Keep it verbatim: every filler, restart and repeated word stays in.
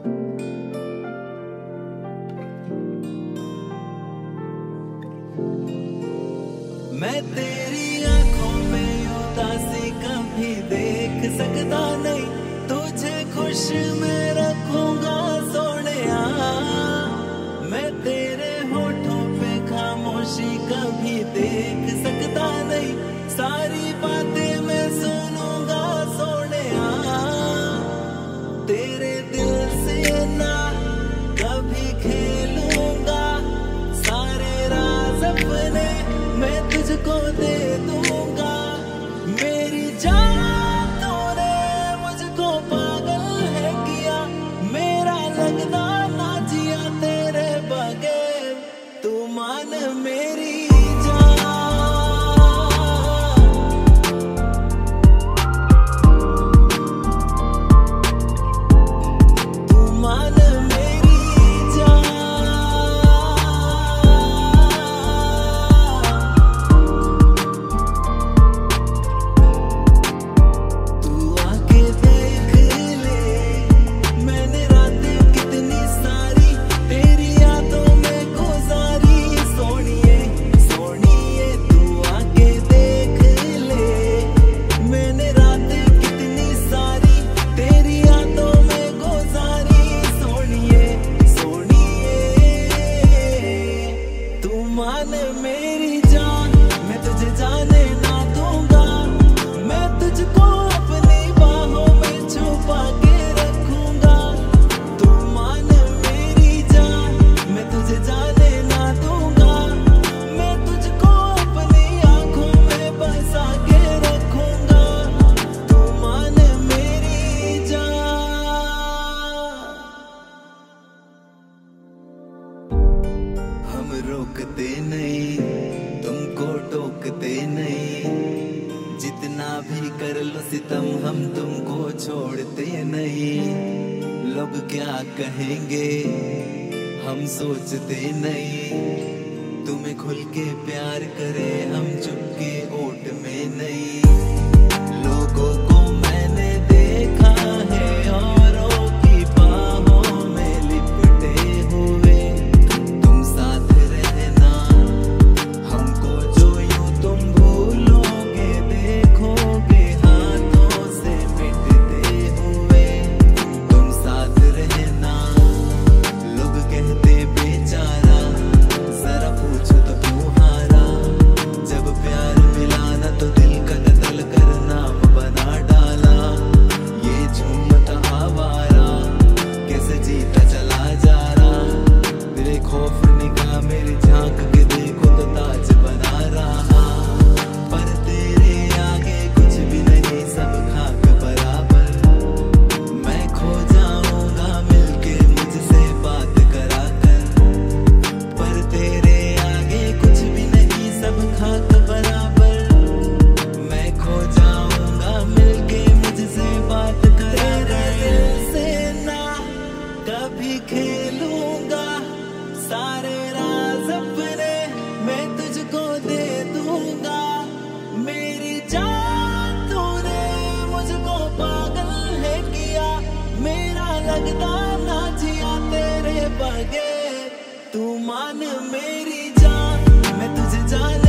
मैं तेरी आंखों में उदासी कभी देख सकता नहीं, तुझे खुश मैं रखूंगा सोनिया। मैं तेरे होठों पे खामोशी कभी देख सकता नहीं, सारी बातें मैं सुनूंगा सोनिया। तेरे दिल से ना कभी खेलूंगा, सारे राज अपने मैं तुझको दे दूंगा। मेरी जान तूने मुझको पागल है किया, मेरा लगता ना जिया तेरे बगैर, तू मान मेरी मेरी जान, मैं तुझे जाने ना दूंगा, मैं तुझको अपनी बाहों में छुपा के रखूंगा। तू मान मेरी जान, मैं तुझे जाने ना दूंगा, मैं तुझको अपनी आंखों में बसा के रखूंगा। तू मान मेरी जान। हम रोकते नहीं, तुमको टोकते नहीं, जितना भी कर लो सितम हम तुमको छोड़ते नहीं। लोग क्या कहेंगे हम सोचते नहीं, तुम्हें खुल के प्यार करे हम चुपके ओट में नहीं। लोगों को मैंने देखा है औरों की बाहों में लिपटे हुए, तुम साथ रहना हमको जो यूं तुम भूलोगे, देखोगे हाथों से मिटते हुए, तुम साथ रहना। लोग कहते बेचारा, जरा पूछो तो क्यों हारा, जब प्यार मिला ना तो दिल का कत्ल कर नाम बना डाला। ये झूमता आवारा कैसे जीता चला जा रहा, तेरे खौफ निगाह मेरी झांक के देखो तो ताज बना रहा। पर तेरे आगे कुछ भी नहीं, सब खाक बराबर, मैं खो जाऊंगा मिलके मुझसे बात करा कर। पर तेरे आगे कुछ भी नहीं, सब खाक बराबर, मैं खो जाऊंगा मिलके मुझसे बात करा कर। तेरे दिल से ना कभी खेलूंगा, सारे राज अपने मैं तुझको दे दूंगा। मेरी जान तूने मुझको पागल है किया, मेरा लगता ना जिया तेरे बगैर, तू मान मेरी जान, मैं तुझे जान